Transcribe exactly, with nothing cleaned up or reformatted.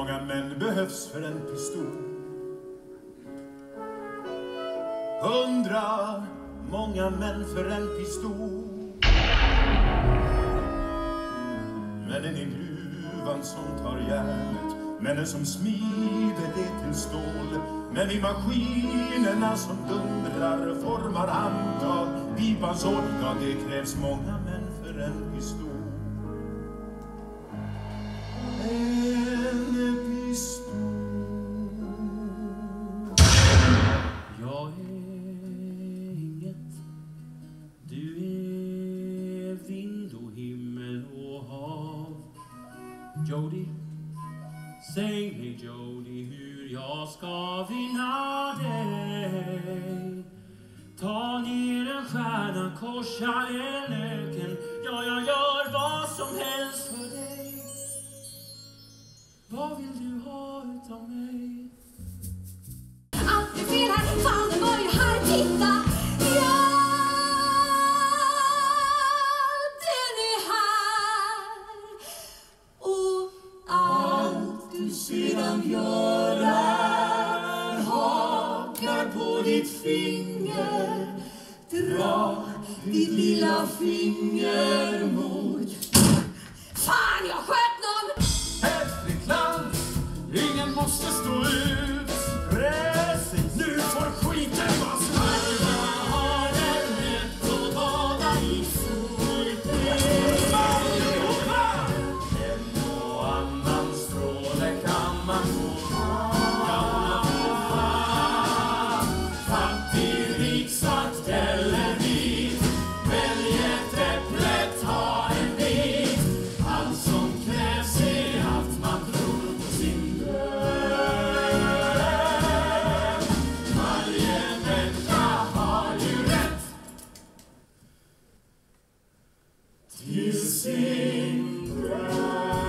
många män behövs för en pistol? Hundra många män för en pistol. Männen i gruvan som tar järnet, männen som smider det till stål, män i maskinerna som dundrar, formar handtag, pipans hål. Ja, det krävs många män för en pistol. En pistol. Jag är inget, du är vind och himmel och hav. Jody, säg mig Jody hur jag ska vinna dig. Ta ner en stjärna, korsa en öken. Ja, jag gör vad som helst för dig. Vad vill du ha utav mig? Allt är fel här, fan det var ju här, titta. Ja, den är här. Och allt du sedan gör är hakar på ditt finger. Dra ditt lilla finger mot. Fan, jag sköt någon! Ett land, ingen måste stå ut. Precis, nu får skiten vara slut. Alla har en rätt att bada i solsken. En och annan stråle kan man få, kan man få fan. Fattig, rik, svart eller vit, välj ett äpple, ta en bit. Allt som krävs är att man tror på sin dröm. Varje människa har ju rätt till sin dröm.